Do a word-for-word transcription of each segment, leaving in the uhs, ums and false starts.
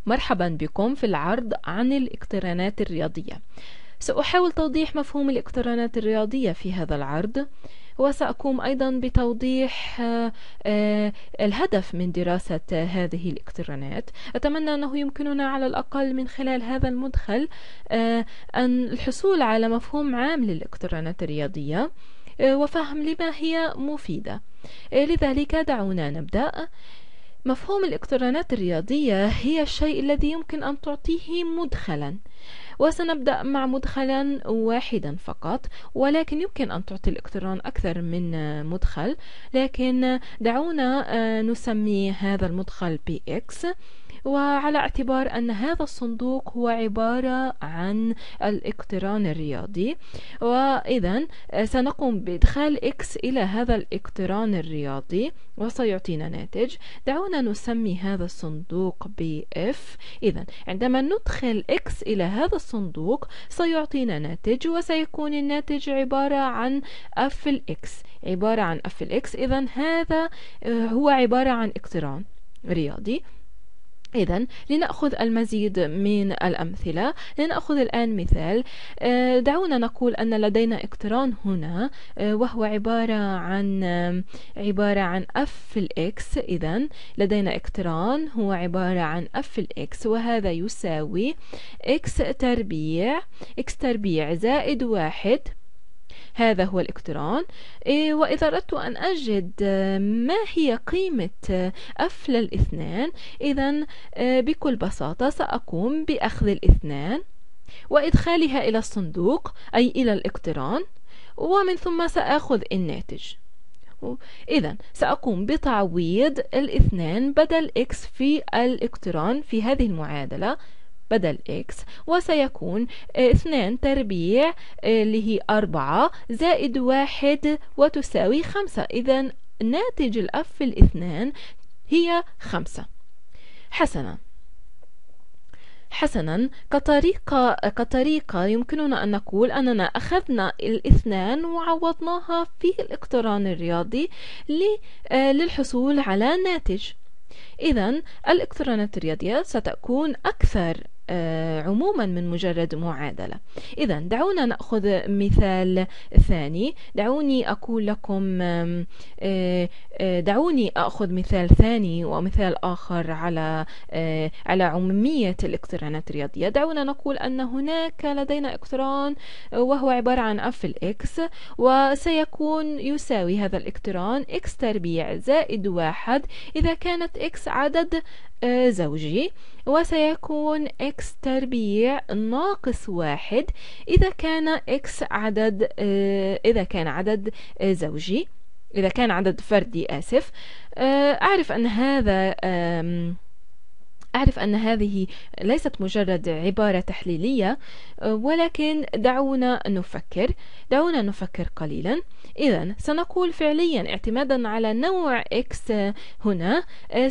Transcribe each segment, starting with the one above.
مرحبا بكم في العرض عن الاقترانات الرياضية. سأحاول توضيح مفهوم الاقترانات الرياضية في هذا العرض، وسأقوم أيضا بتوضيح آه، آه، الهدف من دراسة آه، هذه الاقترانات. أتمنى أنه يمكننا على الأقل من خلال هذا المدخل آه، أن الحصول على مفهوم عام للاقترانات الرياضية آه، وفهم لما هي مفيدة. آه، لذلك دعونا نبدأ. مفهوم الاقترانات الرياضية هي الشيء الذي يمكن أن تعطيه مدخلا، وسنبدأ مع مدخلا واحدا فقط، ولكن يمكن أن تعطي الاقتران أكثر من مدخل، لكن دعونا نسمي هذا المدخل بي إكس، وعلى اعتبار أن هذا الصندوق هو عبارة عن الاقتران الرياضي، وإذا سنقوم بإدخال X إلى هذا الاقتران الرياضي وسيعطينا ناتج. دعونا نسمي هذا الصندوق ب F. إذا عندما ندخل X إلى هذا الصندوق سيعطينا ناتج، وسيكون الناتج عبارة عن F X، عبارة عن F X. إذا هذا هو عبارة عن اقتران رياضي. إذن لنأخذ المزيد من الأمثلة. لنأخذ الآن مثال. دعونا نقول أن لدينا اقتران هنا وهو عبارة عن عبارة عن F الإكس. إذن لدينا اقتران هو عبارة عن F الإكس، وهذا يساوي X تربيع X تربيع زائد واحد. هذا هو الاقتران. وإذا أردت أن أجد ما هي قيمة F للاثنان، إذن بكل بساطة سأقوم بأخذ الاثنان وإدخالها إلى الصندوق، أي إلى الاقتران، ومن ثم سأخذ الناتج. إذن سأقوم بتعويض الاثنان بدل X في الاقتران في هذه المعادلة بدل X، وسيكون اثنان تربيع اللي هي أربعة زائد واحد وتساوي خمسة. إذن ناتج الأف الاثنان هي خمسة. حسنا حسنا كطريقة كطريقة يمكننا أن نقول أننا أخذنا الاثنان وعوضناها في الاقتران الرياضي للحصول على ناتج. إذن الاقترانات الرياضية ستكون أكثر آه عموما من مجرد معادلة. إذا دعونا نأخذ مثال ثاني. دعوني أقول لكم آه آه دعوني أخذ مثال ثاني ومثال آخر على آه على عمومية الاقترانات الرياضية. دعونا نقول أن هناك لدينا اقتران وهو عبارة عن F الإكس، وسيكون يساوي هذا الاقتران X تربيع زائد واحد إذا كانت X عدد آه زوجي، وسيكون X تربيع ناقص واحد إذا كان X عدد آه إذا كان عدد آه زوجي إذا كان عدد فردي آسف. آه أعرف أن هذا آه أعرف أن هذه ليست مجرد عبارة تحليلية، ولكن دعونا نفكر دعونا نفكر قليلا. إذن سنقول فعليا اعتمادا على نوع X هنا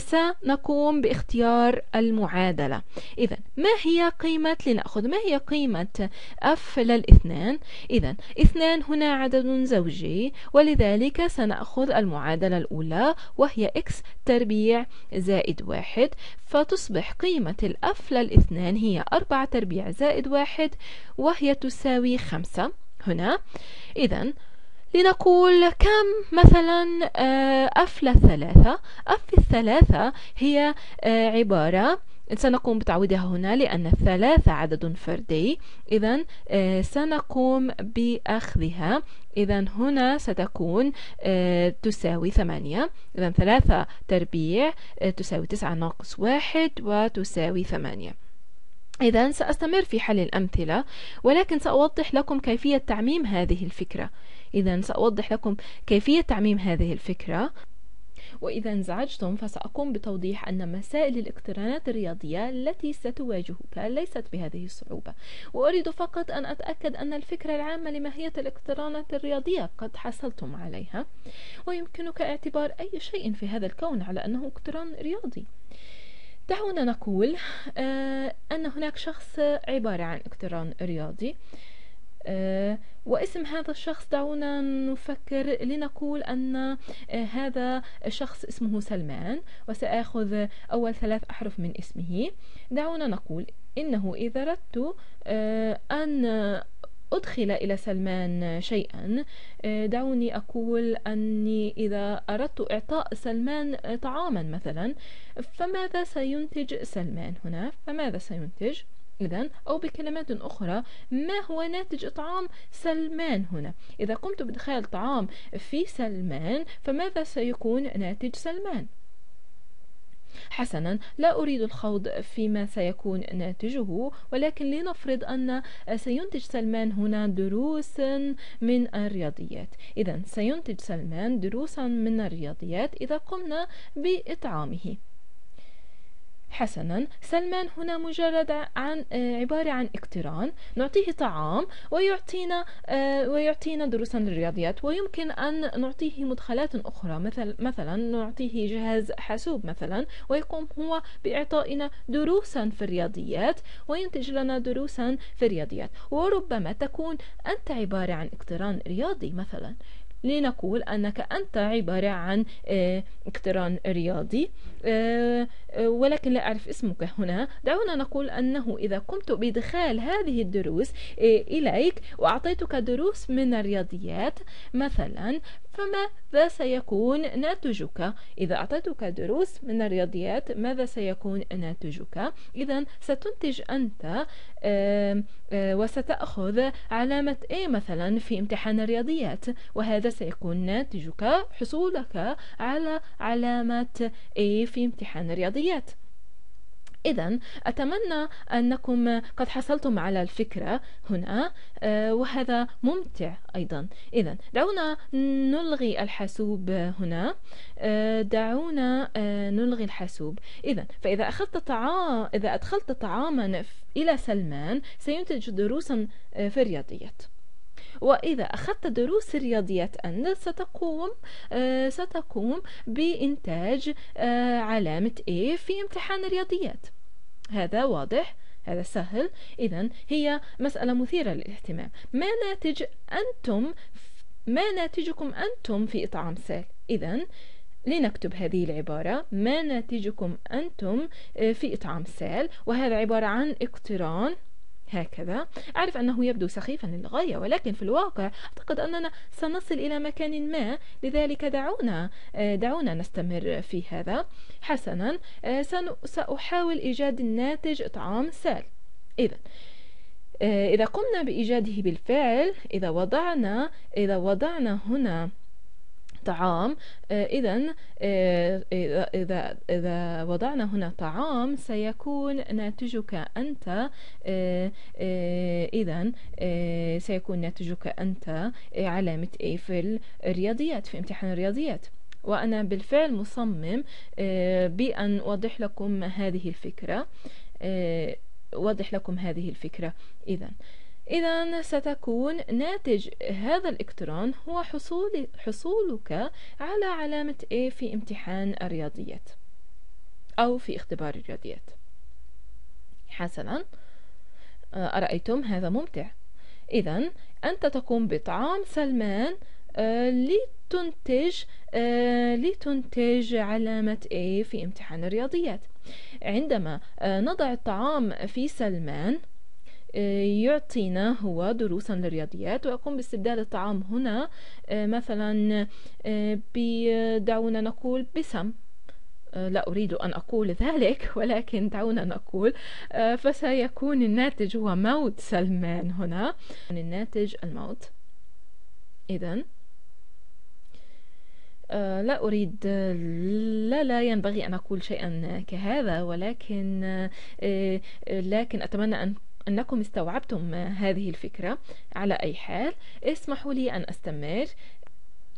سنقوم باختيار المعادلة. إذن ما هي قيمة لنأخذ ما هي قيمة F للاثنان؟ إذن اثنان هنا عدد زوجي، ولذلك سنأخذ المعادلة الأولى وهي X تربيع زائد واحد، فتصبح قيمة الأف للاثنان هي أربعة تربيع زائد واحد، وهي تساوي خمسة هنا. إذن لنقول كم مثلا أف للثلاثة. أف الثلاثة هي عبارة سنقوم بتعويضها هنا لأن الثلاثة عدد فردي. إذن سنقوم بأخذها. إذن هنا ستكون تساوي ثمانية. إذن ثلاثة تربيع تساوي تسعة ناقص واحد وتساوي ثمانية. إذن سأستمر في حل الأمثلة، ولكن سأوضح لكم كيفية تعميم هذه الفكرة. إذن سأوضح لكم كيفية تعميم هذه الفكرة. وإذا انزعجتم فسأقوم بتوضيح أن مسائل الاقترانات الرياضية التي ستواجهك ليست بهذه الصعوبة، وأريد فقط أن أتأكد أن الفكرة العامة لماهية الاقترانات الرياضية قد حصلتم عليها، ويمكنك اعتبار أي شيء في هذا الكون على أنه اقتران رياضي. دعونا نقول آه أن هناك شخص عبارة عن اقتران رياضي. واسم هذا الشخص دعونا نفكر لنقول أن هذا الشخص اسمه سلمان، وسأخذ أول ثلاث أحرف من اسمه. دعونا نقول إنه إذا أردت أن أدخل إلى سلمان شيئا، دعوني أقول أني إذا أردت إعطاء سلمان طعاما مثلا، فماذا سينتج سلمان هنا؟ فماذا سينتج؟ إذن أو بكلمات أخرى، ما هو ناتج إطعام سلمان هنا؟ إذا قمت بإدخال طعام في سلمان فماذا سيكون ناتج سلمان؟ حسنا، لا أريد الخوض فيما سيكون ناتجه، ولكن لنفرض أن سينتج سلمان هنا دروس من الرياضيات. إذن سينتج سلمان دروسا من الرياضيات إذا قمنا بإطعامه. حسنا، سلمان هنا مجرد عن عبارة عن اقتران، نعطيه طعام ويعطينا ويعطينا دروسا للرياضيات، ويمكن أن نعطيه مدخلات أخرى، مثل مثلا نعطيه جهاز حاسوب مثلا، ويقوم هو بإعطائنا دروسا في الرياضيات وينتج لنا دروسا في الرياضيات. وربما تكون أنت عبارة عن اقتران رياضي مثلا، لنقول أنك أنت عبارة عن اقتران رياضي ولكن لا أعرف اسمك هنا. دعونا نقول أنه إذا قمت بإدخال هذه الدروس إليك وأعطيتك دروس من الرياضيات مثلا، فماذا سيكون ناتجك؟ إذا أعطيتك دروس من الرياضيات ماذا سيكون ناتجك؟ إذن ستنتج أنت وستأخذ علامة A مثلا في امتحان الرياضيات، وهذا سيكون ناتجك حصولك على علامة A في امتحان الرياضيات. إذن أتمنى أنكم قد حصلتم على الفكرة هنا، وهذا ممتع أيضا. إذن دعونا نلغي الحاسوب هنا، دعونا نلغي الحاسوب. إذن فإذا أخذت طعام إذا أدخلت طعاما إلى سلمان سينتج دروسا في الرياضيات، وإذا أخذت دروس الرياضيات أنت ستقوم ستقوم بإنتاج علامة A في امتحان الرياضيات. هذا واضح، هذا سهل. إذن هي مسألة مثيرة للاهتمام. ما ناتج أنتم ما ناتجكم أنتم في إطعام سال؟ إذن لنكتب هذه العبارة: ما ناتجكم أنتم في إطعام سال، وهذا عبارة عن اقتران هكذا. أعرف أنه يبدو سخيفا للغاية، ولكن في الواقع أعتقد أننا سنصل إلى مكان ما، لذلك دعونا دعونا نستمر في هذا. حسنا، سأحاول إيجاد الناتج إطعام سال. إذن إذا قمنا بإيجاده بالفعل، إذا وضعنا إذا وضعنا هنا طعام، إذن إذا إذا وضعنا هنا طعام سيكون ناتجك أنت إذن سيكون ناتجك أنت علامة A في الرياضيات، في امتحان الرياضيات. وأنا بالفعل مصمم بأن أوضح لكم هذه الفكرة أوضح لكم هذه الفكرة. إذن إذا ستكون ناتج هذا الاقتران هو حصول حصولك على علامة A في امتحان الرياضيات أو في اختبار الرياضيات. حسنا، أرأيتم هذا ممتع؟ إذن أنت تقوم بطعام سلمان لتنتج لتنتج علامة A في امتحان الرياضيات. عندما نضع الطعام في سلمان يعطينا هو دروسا للرياضيات، ويقوم باستبدال الطعام هنا مثلا دعونا نقول بسم. لا أريد أن أقول ذلك، ولكن دعونا نقول فسيكون الناتج هو موت سلمان هنا، الناتج الموت. إذن لا أريد لا لا ينبغي أن أقول شيئا كهذا، ولكن لكن أتمنى أن أنكم استوعبتم هذه الفكرة. على أي حال اسمحوا لي أن أستمر.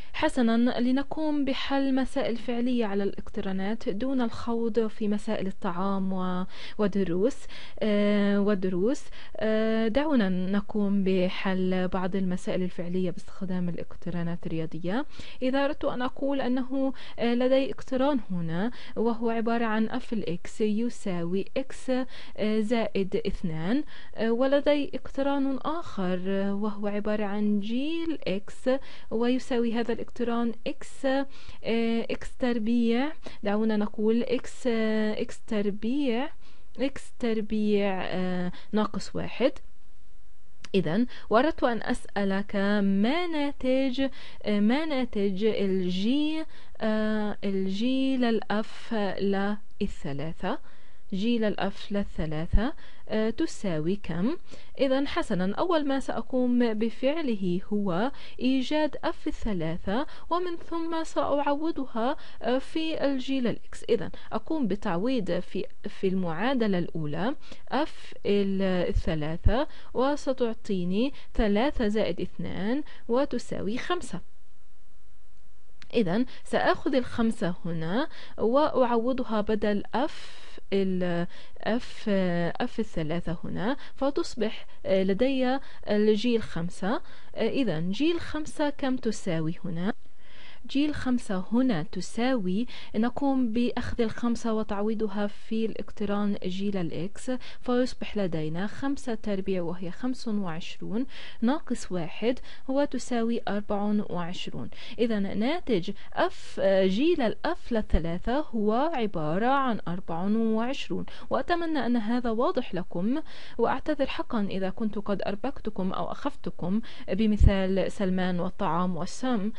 حسنا، لنقوم بحل مسائل فعلية على الاقترانات دون الخوض في مسائل الطعام و- ودروس آه، ودروس آه، دعونا نقوم بحل بعض المسائل الفعلية باستخدام الاقترانات الرياضية. إذا أردت أن أقول أنه آه، لدي اقتران هنا وهو عبارة عن f الإكس يساوي x آه، زائد اثنان، آه، ولدي اقتران آخر آه، وهو عبارة عن g الإكس ويساوي هذا الاقتران x آه، x تربيع. دعونا نقول x آه، x تربيع x تربيع آه، ناقص واحد. إذا وأردت أن أسألك ما ناتج آه، ما ناتج الجي آه، الجي للأف للثلاثة جي للأف للثلاثة آه، تساوي كم؟ إذا حسنا، أول ما سأقوم بفعله هو إيجاد أف الثلاثة ومن ثم سأعوضها آه، في الجي للإكس. إذا أقوم بتعويض في في المعادلة الأولى أف الثلاثة وستعطيني ثلاثة زائد اثنان وتساوي خمسة. إذا سأخذ الخمسة هنا وأعوضها بدل أف ال F F الثلاثة هنا، فتصبح لدي الجيل خمسة. إذا جيل خمسة كم تساوي هنا؟ جيل خمسة هنا تساوي، نقوم بأخذ الخمسة وتعويضها في الاقتران جيل الإكس، فيصبح لدينا خمسة تربيع وهي خمس وعشرون ناقص واحد وتساوي أربع وعشرون. إذا ناتج أف جيل الأف للثلاثة هو عبارة عن أربع وعشرون. وأتمنى أن هذا واضح لكم، وأعتذر حقا إذا كنت قد أربكتكم أو أخفتكم بمثال سلمان والطعام والسم،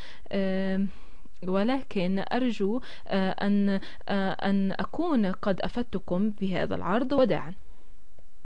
ولكن أرجو أن أن أكون قد أفدتكم بهذا العرض. وداعا.